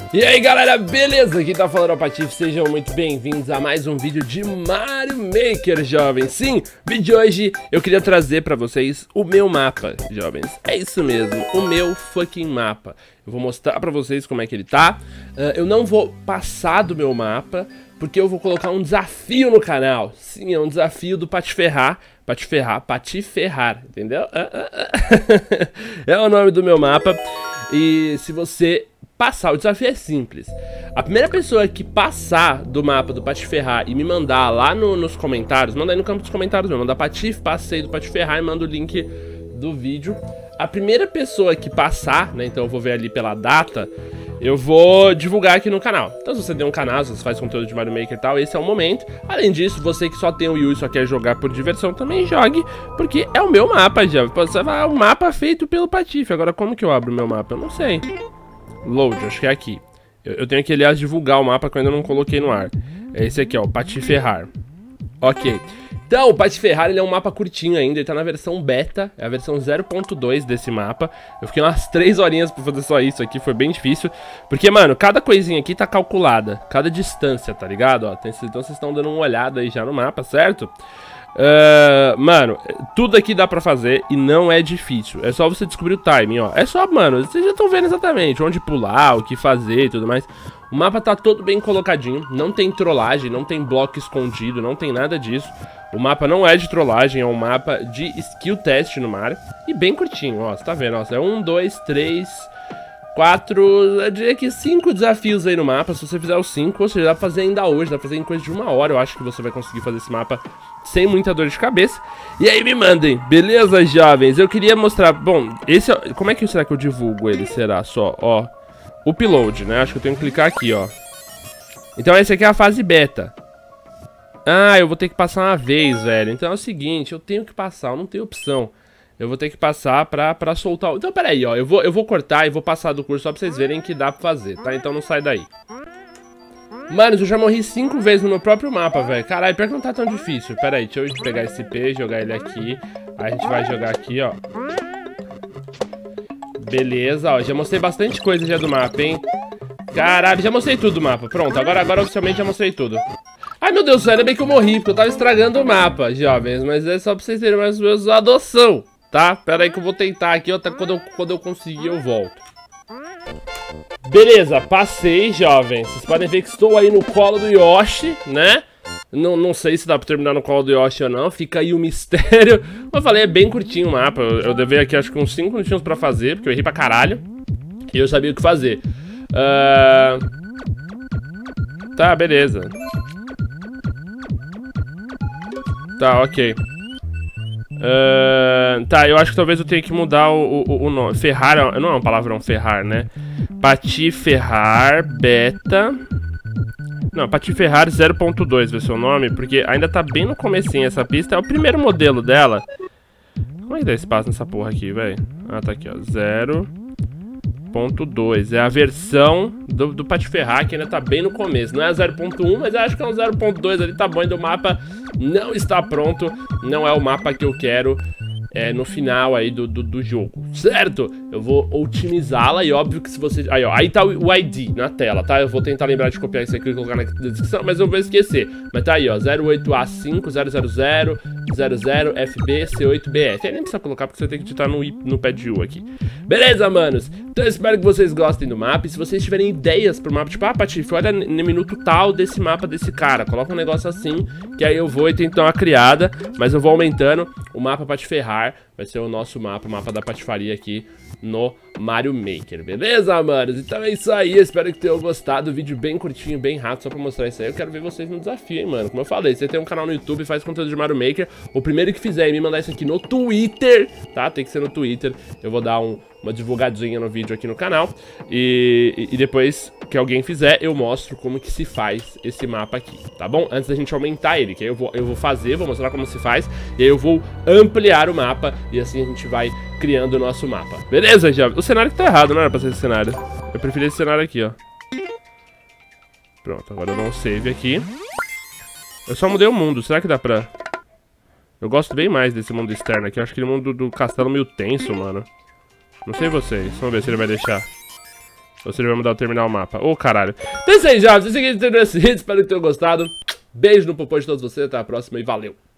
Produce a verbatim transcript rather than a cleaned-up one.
E aí galera, beleza? Aqui tá falando o Patife, sejam muito bem-vindos a mais um vídeo de Mario Maker, jovens. Sim, vídeo de hoje eu queria trazer pra vocês o meu mapa, jovens. É isso mesmo, o meu fucking mapa. Eu vou mostrar pra vocês como é que ele tá. uh, Eu não vou passar do meu mapa, porque eu vou colocar um desafio no canal. Sim, é um desafio do Patiferrar. Patiferrar, Patiferrar, entendeu? É o nome do meu mapa. E se você passar, o desafio é simples. A primeira pessoa que passar do mapa do Patiferrar e me mandar lá no, nos comentários, manda aí no campo dos comentários mesmo, manda Patife, passei do Patiferrar e manda o link do vídeo. A primeira pessoa que passar, né, então eu vou ver ali pela data, eu vou divulgar aqui no canal. Então se você tem um canal, se você faz conteúdo de Mario Maker e tal, esse é o momento. Além disso, você que só tem o Wii U e só quer jogar por diversão, também jogue, porque é o meu mapa, já. Você vai, é um mapa feito pelo Patife. Agora como que eu abro o meu mapa? Eu não sei. Load, acho que é aqui. Eu, eu tenho que, aliás, divulgar o mapa que eu ainda não coloquei no ar. É esse aqui, ó, o Patiferrar. Ok. Então, o Patiferrar, ele é um mapa curtinho ainda, ele tá na versão beta, é a versão zero ponto dois desse mapa. Eu fiquei umas três horinhas pra fazer só isso aqui, foi bem difícil. Porque, mano, cada coisinha aqui tá calculada, cada distância, tá ligado? Ó, tem, então vocês estão dando uma olhada aí já no mapa, certo? Uh, mano, tudo aqui dá pra fazer e não é difícil. É só você descobrir o timing, ó. É só, mano, vocês já estão vendo exatamente onde pular, o que fazer e tudo mais. O mapa tá todo bem colocadinho, não tem trollagem, não tem bloco escondido, não tem nada disso. O mapa não é de trollagem, é um mapa de skill test no Mario. E bem curtinho, ó, você tá vendo, ó, é um, dois, três, quatro, eu diria que cinco desafios aí no mapa. Se você fizer os cinco, ou seja, dá pra fazer ainda hoje, dá pra fazer em coisa de uma hora. Eu acho que você vai conseguir fazer esse mapa sem muita dor de cabeça. E aí me mandem, beleza, jovens? Eu queria mostrar, bom, esse é, como é que será que eu divulgo ele? Será só, ó, upload, né? Acho que eu tenho que clicar aqui, ó. Então essa aqui é a fase beta. Ah, eu vou ter que passar uma vez, velho. Então é o seguinte, eu tenho que passar, eu não tenho opção. Eu vou ter que passar pra, pra soltar o... Então, peraí, ó. Eu vou, eu vou cortar e vou passar do curso só pra vocês verem que dá pra fazer, tá? Então não sai daí. Mano, eu já morri cinco vezes no meu próprio mapa, velho. Caralho, pior que não tá tão difícil. Peraí, deixa eu pegar esse P, jogar ele aqui. Aí a gente vai jogar aqui, ó. Beleza, ó. Já mostrei bastante coisa já do mapa, hein? Caralho, já mostrei tudo do mapa. Pronto, agora, agora oficialmente já mostrei tudo. Ai, meu Deus do céu, ainda bem que eu morri, porque eu tava estragando o mapa, jovens. Mas é só pra vocês terem mais ou menos a adoção, tá? Pera aí que eu vou tentar aqui, ó. Quando eu, quando eu conseguir, eu volto. Beleza, passei, jovens. Vocês podem ver que estou aí no colo do Yoshi, né? Não, não sei se dá pra terminar no colo do Yoshi ou não. Fica aí o mistério. Como eu falei, é bem curtinho o mapa. Eu, eu levei aqui acho que uns cinco minutinhos pra fazer, porque eu errei pra caralho. E eu sabia o que fazer. Uh... Tá, beleza. Tá, ok. Uh, tá, eu acho que talvez eu tenha que mudar o, o, o nome. Ferrar, não é um palavrão, ferrar, né? Patiferrar Beta. Não, Patiferrar zero ponto dois vai ser o nome, porque ainda tá bem no comecinho essa pista. É o primeiro modelo dela. Como é que dá espaço nessa porra aqui, velho? Ah, tá aqui, ó. zero ponto dois. É a versão do, do Patiferrar, que ainda tá bem no começo. Não é a zero ponto um, mas eu acho que é um zero ponto dois ali, tá bom. Ainda o mapa não está pronto. Não é o mapa que eu quero é, no final aí do, do, do jogo, certo? Eu vou otimizá-la e óbvio que se você... Aí, ó, aí tá o, o I D na tela, tá? Eu vou tentar lembrar de copiar isso aqui e colocar na descrição, mas eu vou esquecer. Mas tá aí, ó, zero oito A cinco zero zero zero zero zero F B C oito B F. Aí nem precisa colocar porque você tem que digitar no, no pad U aqui. Beleza, manos? Então eu espero que vocês gostem do mapa. E se vocês tiverem ideias pro mapa, tipo, ah, Patife, olha no minuto tal desse mapa desse cara, coloca um negócio assim, que aí eu vou e tento dar uma criada, mas eu vou aumentando o mapa Patiferrar. Vai ser o nosso mapa, o mapa da patifaria aqui no Mario Maker, beleza, manos? Então é isso aí, espero que tenham gostado. Vídeo bem curtinho, bem rápido, só pra mostrar isso aí. Eu quero ver vocês no desafio, hein, mano. Como eu falei, você tem um canal no YouTube e faz conteúdo de Mario Maker, o primeiro que fizer e me mandar isso aqui no Twitter, tá? Tem que ser no Twitter. Eu vou dar um, uma divulgadinha no vídeo aqui no canal. E, e depois que alguém fizer, eu mostro como que se faz esse mapa aqui, tá bom? Antes da gente aumentar ele, que aí eu vou, eu vou fazer, vou mostrar como se faz. E aí eu vou ampliar o mapa e assim a gente vai criando o nosso mapa. Beleza, já? O cenário que tá errado, não era pra ser esse cenário. Eu preferi esse cenário aqui, ó. Pronto, agora eu dou um save aqui. Eu só mudei o mundo, será que dá pra... Eu gosto bem mais desse mundo externo aqui. Eu acho aquele mundo do, do castelo meio tenso, mano. Não sei vocês, vamos ver se ele vai deixar. Ou se ele vai mudar o terminal mapa. Ô, oh, caralho. Então é isso aí, jovens. Esse aqui é o vídeo. Espero que tenham gostado. Beijo no popô de todos vocês. Até a próxima e valeu.